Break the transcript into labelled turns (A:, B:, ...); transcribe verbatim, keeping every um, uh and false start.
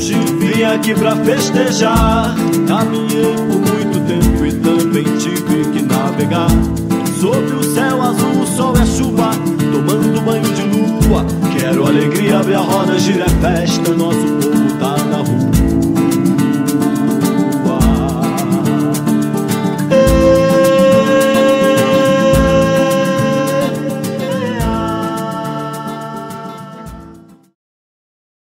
A: longe, vim aqui pra festejar. Caminhei por muito tempo e também tive que navegar. Sobre o céu azul, o sol é chuva, tomando banho de lua. Quero alegria, abre a roda, gira a festa, nosso povo tá na rua.